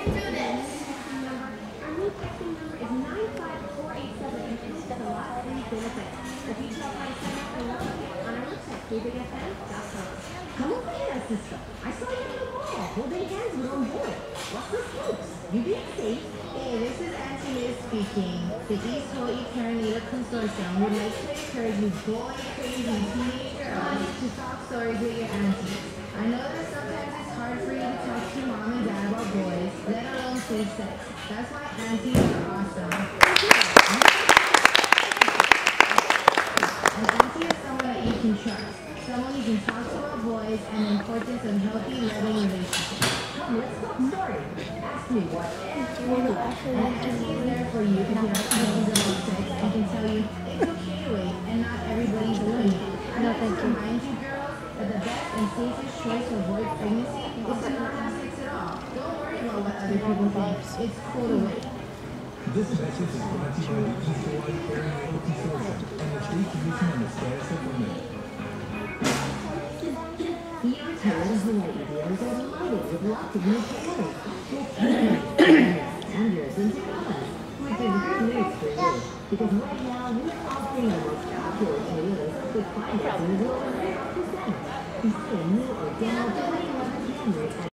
Our new texting number is 95487 instead of lot of benefits. The details how to sign up and log in on our website, bigfm.com. Come over here, sister. I saw you in the mall, holding hands with on board. What's the scoops? You being safe? Hey, this is Auntie Liz speaking. The East Hawaii Parent Leader Consortium would like to encourage you boy, crazy, teenage girls to talk stories with your aunties. I know that sometimes it's hard for you to talk to mom and dad about boys, let alone safe sex. That's why aunties are awesome. An auntie is someone that you can trust. Someone you can talk to about boys and the importance of healthy, loving relationships. Come, let's talk story. Ask me what. And auntie is there for you if you have questions about sex and can tell you it's okay to wait and not everybody's doing it. No, thank you. Remind you girls that the best and safest choice to avoid pregnancy is to not have sex at all. Don't worry about what other people think. It's cool to wait. This message is brought to you by the East Hawaii Parent Leader Consortium and the State Commission on the Status of Women. The Airtel in Hawaii dealers are loaded with lots of new toys, actual standards and Toyotas, which is good news for you. Because right now, we're offering the most popular Toyotas with financing as low as 0%. You see a new or demo 2011 Camry at